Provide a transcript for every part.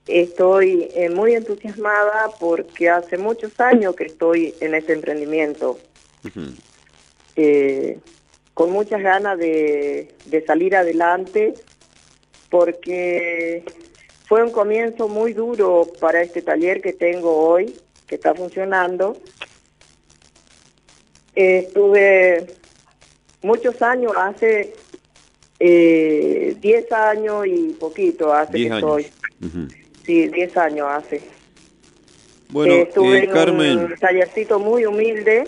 Estoy muy entusiasmada porque hace muchos años que estoy en este emprendimiento, con muchas ganas de salir adelante, porque fue un comienzo muy duro para este taller que tengo hoy, que está funcionando. Estuve muchos años, hace 10 años y poquito hace 10 que años. estoy. Sí, 10 años hace. Bueno, Estuve en Carmen. un tallercito muy humilde,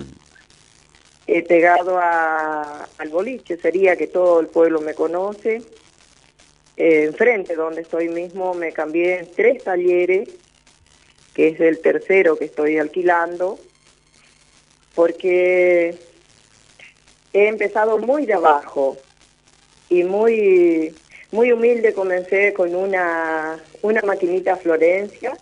pegado al boliche, sería que todo el pueblo me conoce. Enfrente donde estoy mismo me cambié en 3 talleres, que es el tercero que estoy alquilando, porque he empezado muy de abajo y muy humilde. Comencé con una maquinita Florencia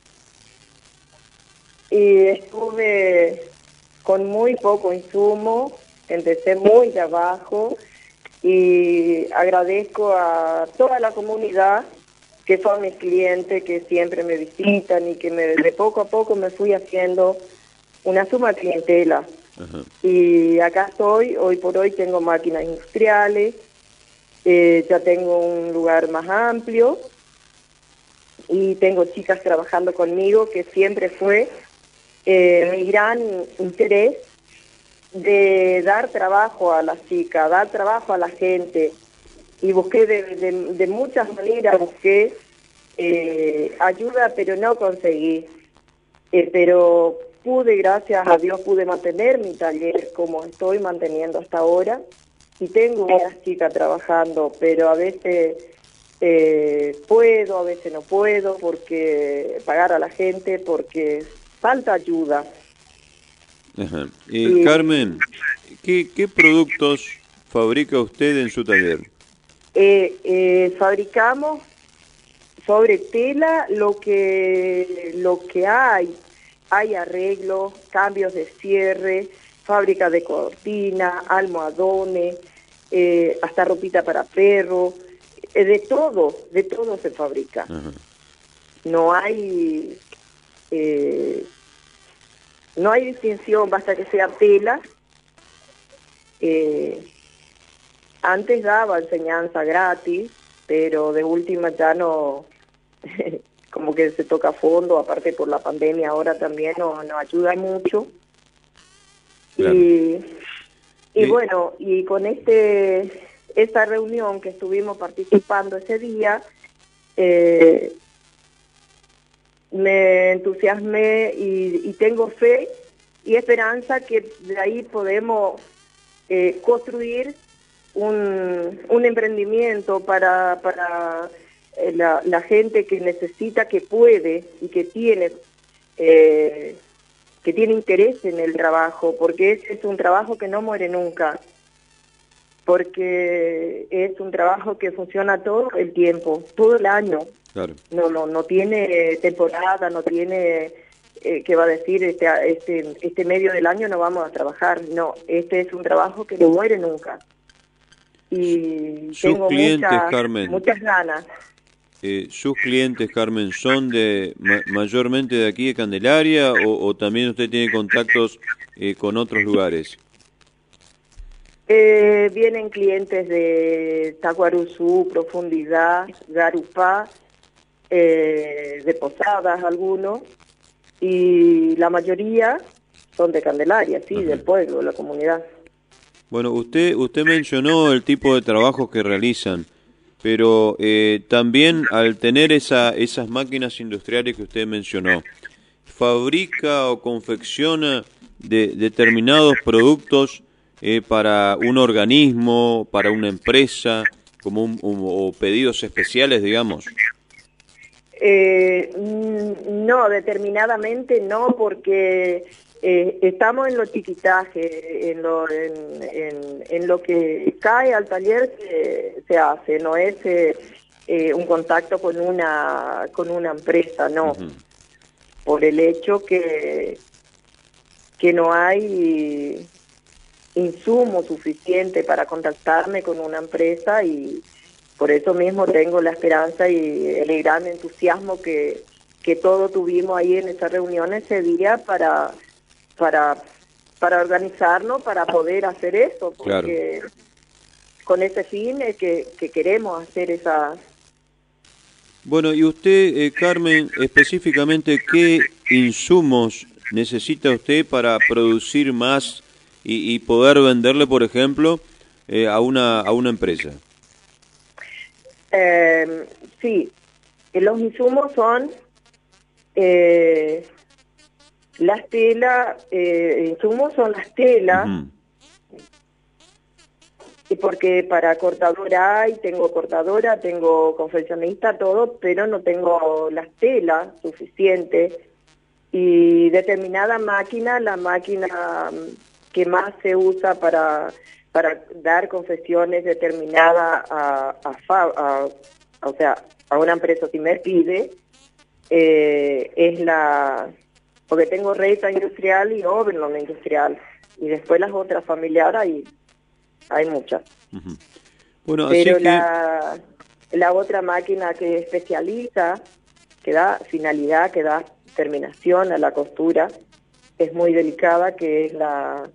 y estuve con muy poco insumo, empecé muy de abajo y agradezco a toda la comunidad que son mis clientes, que siempre me visitan y que de poco a poco me fui haciendo una suma clientela. Y acá estoy, hoy por hoy tengo máquinas industriales, ya tengo un lugar más amplio y tengo chicas trabajando conmigo, que siempre fue mi gran interés de dar trabajo a las chicas, dar trabajo a la gente, y busqué de muchas maneras, busqué ayuda, pero no conseguí. Pero pude, gracias a Dios, pude mantener mi taller como estoy manteniendo hasta ahora, y tengo unas chicas trabajando, pero a veces puedo, a veces no puedo, porque pagar a la gente, porque falta ayuda. Carmen, ¿qué productos fabrica usted en su taller? Fabricamos sobre tela lo que hay arreglos, cambios de cierre, fábrica de cortina, almohadones, hasta ropita para perro, de todo se fabrica. No hay no hay distinción, basta que sea tela. Antes daba enseñanza gratis, pero de última ya no, como que se toca a fondo, aparte por la pandemia ahora también no ayuda mucho. Claro. Y bueno, y con esta reunión que estuvimos participando ese día, me entusiasmé y tengo fe y esperanza que de ahí podemos construir un emprendimiento para la gente que necesita, que puede y que tiene interés en el trabajo, porque ese es un trabajo que no muere nunca, porque es un trabajo que funciona todo el tiempo, todo el año. Claro. No tiene temporada, no tiene que va a decir este medio del año no vamos a trabajar. No, este es un trabajo que no muere nunca. Y tengo clientes, Carmen, muchas ganas. ¿Sus clientes, Carmen, son mayormente de aquí de Candelaria o también usted tiene contactos con otros lugares? Vienen clientes de Tacuaruzú, Profundidad, Garupá, de Posadas algunos, y la mayoría son de Candelaria, sí, del pueblo, de la comunidad. Bueno, usted mencionó el tipo de trabajo que realizan, pero también al tener esas máquinas industriales que usted mencionó, ¿fabrica o confecciona determinados productos para un organismo, para una empresa, como o pedidos especiales, digamos? No, determinadamente no, porque estamos en lo chiquitaje, en lo que cae al taller se hace, no es un contacto con una empresa, no. Por el hecho que no hay insumo suficiente para contactarme con una empresa, y Por eso mismo tengo la esperanza y el gran entusiasmo que todos tuvimos ahí en esa reunión ese día para organizarnos, para poder hacer eso, porque Claro. con ese fin es que queremos hacer esa... Bueno, y usted, Carmen, específicamente, ¿qué insumos necesita usted para producir más y poder venderle, por ejemplo, a una empresa? Sí, los insumos son las telas, insumos son las telas, Ujú. y porque para cortadora tengo cortadora, tengo confeccionista, todo, pero no tengo las telas suficientes. Y determinada máquina, la máquina que más se usa para dar confecciones determinadas o sea, a una empresa si me pide, es porque tengo Reita industrial y Overlock industrial, y después las otras familiares hay muchas. Ujú. Bueno, así Pero que, la otra máquina que especializa, que da finalidad, que da terminación a la costura, es muy delicada, que es la...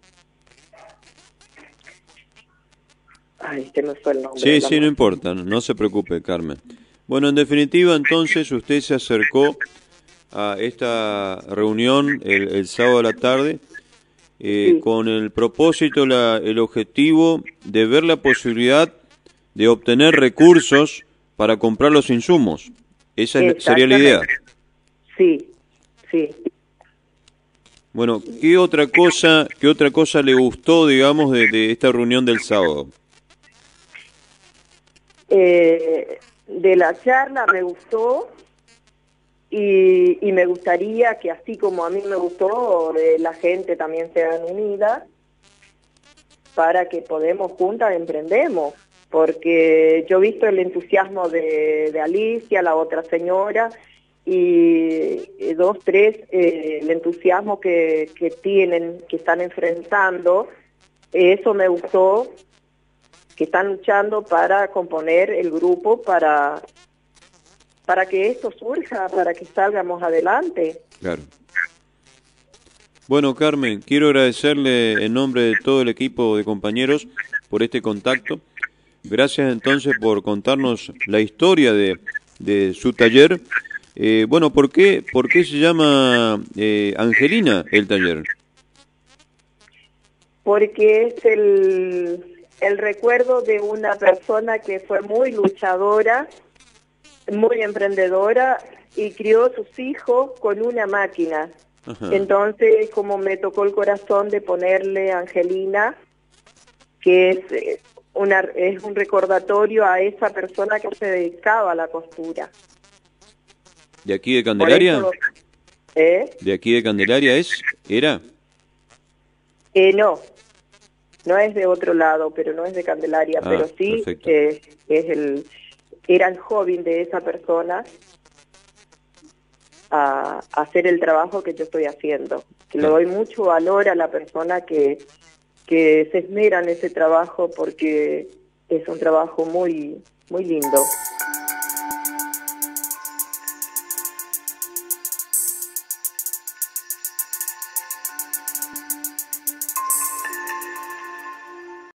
Ay, se me fue el nombre de sí, la sí, no máquina. importa, no se preocupe, Carmen. Bueno, en definitiva, entonces, usted se acercó a esta reunión el sábado a la tarde Sí, con el propósito, el objetivo de ver la posibilidad de obtener recursos para comprar los insumos. Esa sería la idea. exactamente. Sí, sí. Bueno, qué otra cosa le gustó, digamos, de esta reunión del sábado? De la charla me gustó y me gustaría que así como a mí me gustó, la gente también sea unida para que podemos juntas emprendemos, porque yo he visto el entusiasmo de Alicia, la otra señora, y dos, tres, el entusiasmo que tienen, que están enfrentando, eso me gustó, que están luchando para componer el grupo, para que esto surja, para que salgamos adelante. Claro. Bueno, Carmen, quiero agradecerle en nombre de todo el equipo de compañeros por este contacto. Gracias entonces por contarnos la historia de su taller. Bueno, por qué se llama Angelina el taller? Porque es el recuerdo de una persona que fue muy luchadora, muy emprendedora y crió sus hijos con una máquina. Ajá. Entonces, como me tocó el corazón de ponerle Angelina, que es un recordatorio a esa persona que se dedicaba a la costura. ¿De aquí de Por Candelaria? eso, ¿eh? ¿De aquí de Candelaria era? No, no es de otro lado, pero no es de Candelaria, Ah, pero sí perfecto. era el hobby de esa persona a hacer el trabajo que yo estoy haciendo. Que le Claro. doy mucho valor a la persona que se esmera en ese trabajo porque es un trabajo muy, muy lindo.